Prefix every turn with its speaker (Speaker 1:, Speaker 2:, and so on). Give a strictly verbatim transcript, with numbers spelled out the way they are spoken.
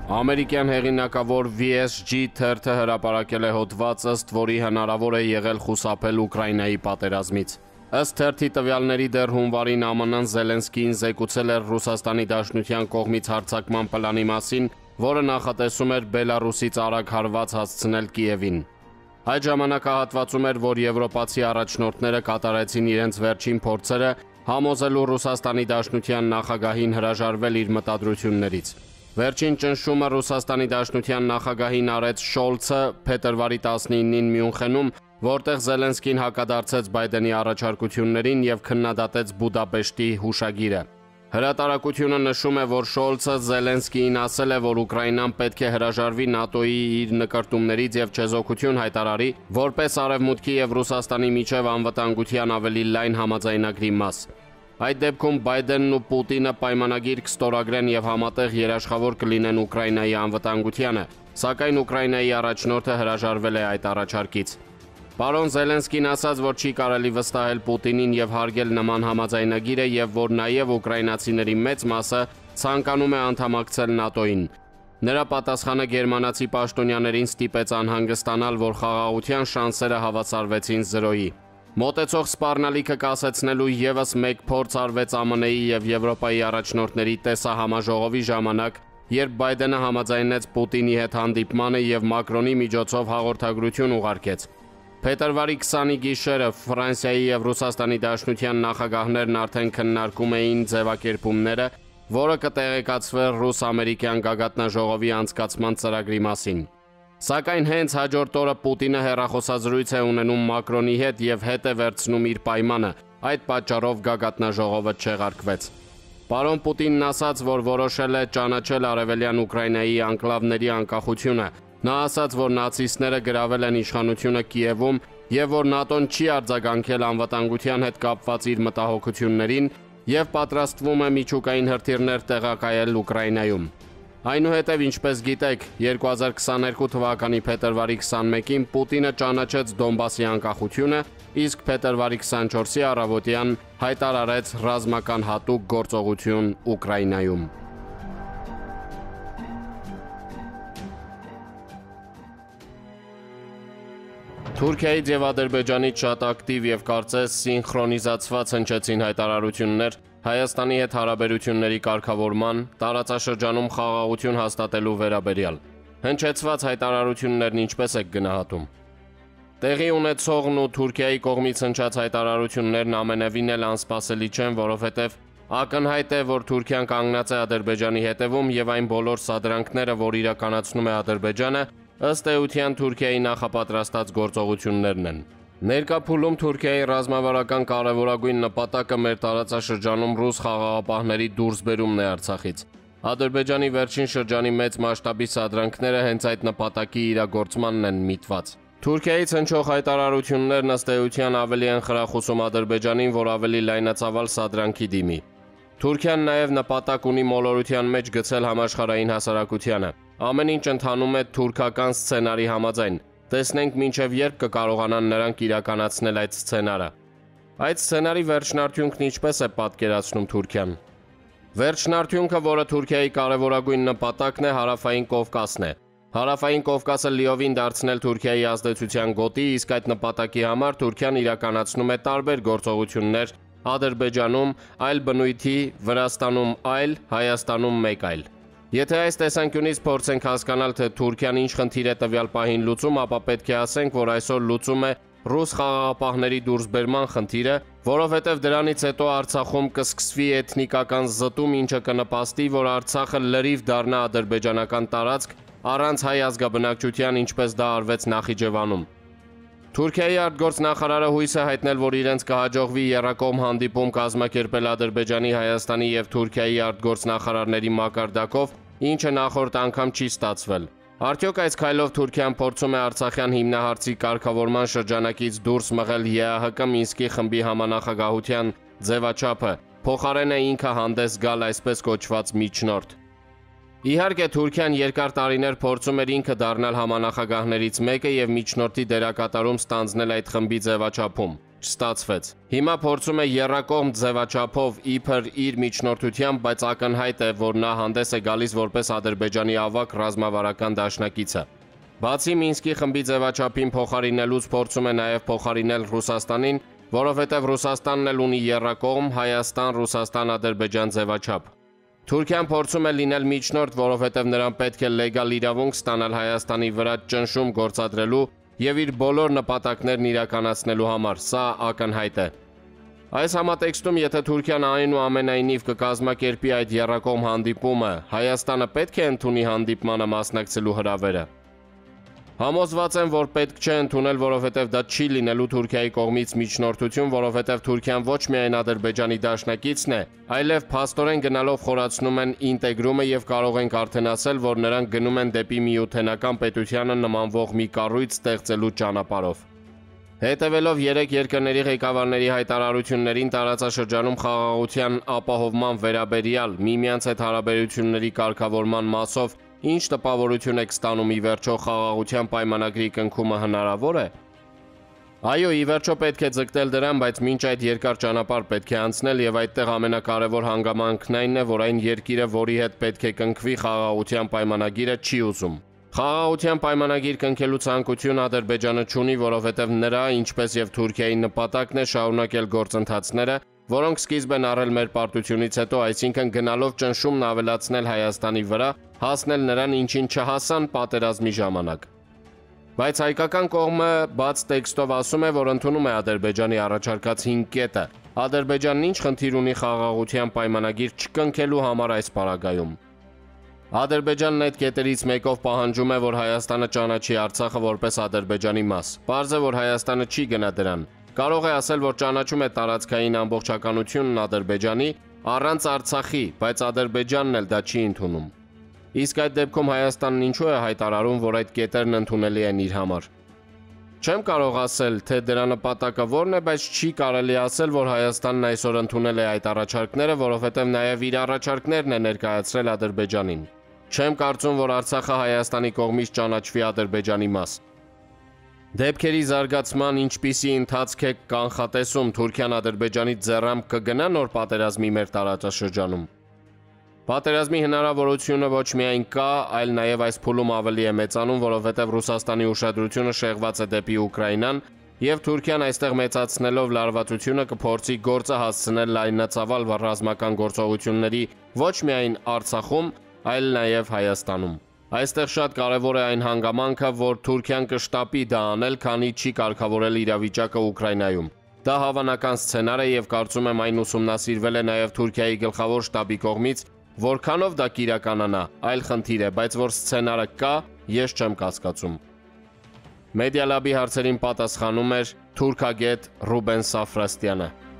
Speaker 1: Ամերիկյան հեղինակավոր V S G թերթը հրապարակել է հոդված, ըստ որի հնարավոր է եղել խուսափել Ուկրաինայի պատերազմից։ Ըստ թերթի տվյալների դեռ հունվարին Ամն Զելենսկին զեկուցել էր Ռուսաստանի Դաշնության կողմից հարձակման պլանի մասին, որը նախատեսում էր Բելարուսից արագ հարված հասցնել Կիևին։ Այդ ժամանակահատվածում էր, որ եվրոպացի առաջնորդները կատարեցին իրենց վերջին փորձերը համոզելու Ռուսաստանի Դաշնության նախագահին հրաժարվել իր մտադրություններից։ Վերջին ճնշումը Ռուսաստանի Դաշնության նախագահին արեց Շոլցը փետրվարի տասնինին Մյունխենում, որտեղ Զելենսկին հակադարձեց Բայդենի առաջարկություններին եւ քննադատեց Բուդապեշտի հուշագիրը։ Հրատարակությունը նշում է, որ Շոլցը Զելենսկիին ասել է, որ Ուկրաինան պետք է հրաժարվի ՆԱՏՕ-ի իր նկրտումներից եւ չեզոքություն հայտարարի, որպես Արևմուտքի եւ Ռուսաստանի միջև անվտանգության ավելի լայն համաձայնագրի մաս։ Այդ դեպքում Բայդենն ու Պուտինը պայմանագիր կստորագրեն եւ համատեղ երաշխավոր կլինեն Ուկրաինայի անվտանգությանը, սակայն Ուկրաինայի առաջնորդը հրաժարվել է այդ առաջարկից։ Պարոն Զելենսկին ասաց, որ չի կարելի վստահել Պուտինին եւ հարգել նման համաձայնագիրը եւ որ նաեւ ուկրաինացիների մեծ մասը ցանկանում է անդամակցել ՆԱՏՕ-ին։ Նրա պատասխանը գերմանացի պաշտոնյաներին ստիպեց անհանգստանալ, որ խաղաղության շանսերը հավասարվեցին զրոյի։ Մոտեցող սպառնալիքը կասեցնելու եւս մեկ փորձ արվեց ԱՄՆ-ի եւ Եվրոպայի առաջնորդների տեսահամաժողովի ժամանակ, երբ Բայդենը համաձայնեց Պուտինի հետ հանդիպմանը եւ Մակրոնի միջոցով հաղորդագրություն ուղարկեց։ Փետրվարի քսանի գիշերը Ֆրանսիայի եւ Ռուսաստանի Դաշնության նախագահներն արդեն քննարկում էին ձևակերպումները, որը կտեղեկացվեր ռուս-ամերիկյան գագաթնաժողովի անցկացման ծրագրի մասին։ Սակայն հենց հաջորդ օրը Պուտինը հեռախոսազրույց է ունենում Մակրոնի հետ եւ հետ է վերցնում իր պայմանը, այդ պատճառով գագաթնաժողովը չեղարկվեց։ Պարոն Պուտինն ասաց, որ որոշել է ճանաչել արևելյան Ուկրաինայի անկլավների անկախությունը։ Նա ասաց, որ նացիստները գրավել են իշխանությունը Կիևում եւ որ ՆԱՏՕ-ն չի արձագանքել անվտանգության հետ կապված իր մտահոգություններին եւ պատրաստվում է միջուկային հրթիռներ տեղակայել Ուկրաինայում։ Այնուհետև, ինչպես գիտեք, երկու հազար քսաներկու թվականի փետրվարի քսանմեկին Պուտինը ճանաչեց Դոնբասի անկախությունը, իսկ փետրվարի քսանչորսի առավոտյան հայտարարեց ռազմական հատուկ գործողություն Ուկրաինայում։ Թուրքիայից եւ Ադրբեջանից շատ ակտիվ եւ կարծես սինխրոնիզացված հնչեցին հայտարարություններ Հայաստանի հետ հարաբերությունների կարգավորման, տարածաշրջանում խաղաղություն հաստատելու վերաբերյալ։ Հնչեցված հայտարարություններն ինչպես եք գնահատում։ Տեղի ունեցողն ու Թուրքիայի կողմից հնչած հայտարարություններն ամենևին էլ անսպասելի չեն, որովհետև ակնհայտ է, որ Թուրքիան կանգնած է Ադրբեջանի հետևում եւ այն բոլոր սադրանքները, որ իրականացնում է Ադրբեջանը, ըստ էության Թուրքիայի նախապատրաստած գործողություններն են։ Ներկա փուլում Թուրքիայի ռազմավարական կարևորագույն նպատակը մեր տարածաշրջանում ռուս խաղաղապահների դուրսբերումն է Արցախից։ Ադրբեջանի վերջին շրջանի մեծ մասշտաբի սադրանքները հենց այդ նպատակի իրագործմանն են միտված։ Թուրքիայից հնչող հայտարարություններն ըստ էության ավելի են խրախուսում Ադրբեջանին, որ ավելի լայնածավալ սադրանքի դիմի։ Թուրքիան նաև նպատակ ունի մոլորության մեջ գցել համաշխարհային հասարակությանը։ Ամեն ինչ ընթանում է թուրքական սցենարի համաձայն։ Տեսնենք մինչև երբ կկարողանան նրանք իրականացնել այդ սցենարը։ Այդ սցենարի վերջնարդյունքն ինչպես է պատկերացնում Թուրքիան։ Վերջնարդյունքը, որը Թուրքիայի կարևորագույն նպատակն է, Հարավային Կովկասն է։ Հարավային Կովկասը լիովին դարձնել Թուրքիայի ազդեցության գոտի, իսկ այդ նպատակի համար Թուրքիան իրականացնում է տարբեր գործողություններ Ադրբեջանում, այլ բնույթի, Վրաստանում այլ, Հայաստանում մեկ այլ։ Եթե այս տեսանկյունից փորձենք հասկանալ, թե Թուրքիան ինչ խնդիր է տվյալ պահին լուծում, ապա պետք է ասենք, որ այսօր լուծում է ռուս խաղաղապահների դուրսբերման խնդիրը, որովհետև դրանից հետո Արցախում կսկսվի էթնիկական զտում, ինչը կնպաստի, որ Արցախը լրիվ դառնա ադրբեջանական տարածք, առանց հայ ազգաբնակչության, ինչպես դա արվեց Նախիջևանում։ Թուրքիայի արտգործնախարարը հույս է հայտնել, որ իրենց կհաջողվի եռակողմ հանդիպում կազմակերպել Ադրբեջանի, Հայաստանի եւ Թուրքիայի արտգործնախարարների մակարդակով, ինչը նախորդ անգամ չի ստացվել։ Արդյոք այս քայլով Թուրքիան փորձում է Արցախյան հիմնահարցի կարգավորման շրջանակից դուրս մղել Է Ա Հ Կ Մինսկի խմբի համանախագահության ձևաչափը, փոխարենը ինքը հանդես գալ այսպես կոչված միջնորդ։ Իհարկե Թուրքիան երկար տարիներ փորձում էր ինքը դառնալ համանախագահներից մեկը եւ միջնորդի դերակատարում ստանձնել այդ խմբի ձևաչափում։ չստացվեց։ Հիմա փորձում է եռակողմ ձևաչափով իբր իր միջնորդությամբ, բայց ակնհայտ է, որ նա հանդես է գալիս որպես Ադրբեջանի ավագ ռազմավարական դաշնակիցը։ Բացի Մինսկի խմբի ձևաչափին փոխարինելուց փորձում է նաև փոխարինել Ռուսաստանին, որովհետև Ռուսաստանն էլ ունի եռակողմ Հայաստան-Ռուսաստան-Ադրբեջան ձևաչափ։ Թուրքիան փորձում է լինել միջնորդ, որովհետև նրան պետք է լեգալ իրավունք ստանալ Հայաստանի վրա ճնշում գործադրելու եւ իր բոլոր նպատակներն իրականացնելու համար, սա ակնհայտ է։ Այս համատեքստում, եթե Թուրքիան այնուամենայնիվ կկազմակերպի այդ եռակողմ հանդիպումը, Հայաստանը պետք է ընդունի հանդիպմանը մասնակցելու հրավերը։ Համոզված եմ, որ պետք չէ ընդունել, որովհետև դա չի լինելու Թուրքիայի կողմից միջնորդություն, որովհետև Թուրքիան ոչ միայն Ադրբեջանի դաշնակիցն է, այլև փաստորեն գնալով խորացնում են ինտեգրումը եւ կարող ենք արդեն ասել, որ նրանք գնում են դեպի միութենական պետությանը նմանվող մի կառույց ստեղծելու ճանապարհով։ Հետևելով երեք երկրների ղեկավարների հայտարարություններին տարածաշրջանում խաղաղության ապահովման վերաբերյալ միմյանց հետ հարաբերությունների կարգավորման մասով ինչ տպավորություն եք ստանում ի վերջո խաղաղության պայմանագրի կնքումը հնարավոր է։ Այո, ի վերջո պետք է ձգտել դրան, բայց մինչ այդ երկար ճանապարհ պետք է անցնել եւ այդտեղ ամենակարևոր հանգամանքն այն է, որ այն երկիրը, որի հետ պետք է կնքվի խաղաղության պայմանագիրը, չի ուզում։ Խաղաղության պայմանագիր կնքելու ցանկություն Ադրբեջանը չունի, որովհետև նրա, ինչպես եւ Թուրքիայի նպատակն է շարունակել գործընթացները, որոնք սկիզբ են առել մեր պարտությունից հետո, այսինքն գնալով ճնշումն ավելացնել Հայաստանի վրա, հասնել նրան, ինչին չհասան պատերազմի ժամանակ։ Բայց հայկական կողմը բաց տեքստով ասում է, որ ընդունում է Ադրբեջանի առաջարկած հինգ կետը։ Ադրբեջանն ինչ խնդիր ունի խաղաղության պայմանագիր չկնքելու համար այս պարագայում։ Ադրբեջանն այդ կետերից մեկով պահանջում է, որ Հայաստանը ճանաչի Արցախը որպես Ադրբեջանի մաս։ Պարզ է, որ Հայաստանը չի գնա դրան։ Կարող է ասել, որ ճանաչում է տարածքային ամբողջականությունն Ադրբեջանի առանց Արցախի, բայց Ադրբեջանն էլ դա չի ընդունում։ Իսկ այդ դեպքում Հայաստանն ինչու է հայտարարում, որ այդ կետերն ընդունելի են իր համար։ Չեմ կարող ասել, թե դրա նպատակը որն է, բայց չի կարելի ասել, որ Հայաստանն այսօր ընդունել է այդ առաջարկները, որովհետև նաև իր առաջարկներն է ներկայացրել Ադրբեջանին։ Չեմ կարծում, որ Արցախը Հայաստանի կողմից ճանաչվի Ադրբեջանի մաս։ Դեպքերի զարգացման ինչպիսի ընթացք է կանխատեսում Թուրքիան Ադրբեջանի ձեռամբ կգնա նոր պատերազմի մեր տարածաշրջանում։ Պատերազմի հնարավորությունը ոչ միայն կա, այլ նաև այս փուլում ավելի է մեծանում, որովհետև Ռուսաստանի ուշադրությունը շեղված է դեպի Ուկրաինան, եւ Թուրքիան այստեղ մեծացնելով լարվածությունը կփորձի գործը հասցնել լայնածավալ ռազմական գործողությունների ոչ միայն Արցախում, այլ նաև Հայաստանում։ Այստեղ շատ կարևոր է այն հանգամանքը, որ Թուրքիան կշտապի դա անել, քանի չի կարգավորել իրավիճակը Ուկրաինայում։ Դա հավանական սցենար է եւ կարծում եմ այն ուսումնասիրվել է նաև Թուրքիայի գլխավոր շտաբի կողմից, որքանով դա կիրականանա, այլ խնդիր է, բայց որ սցենարը կա, ես չեմ կասկածում։ Մեդիա լաբի հարցերին պատասխանում էր թուրքագետ Ռուբեն Սաֆրաստյանը։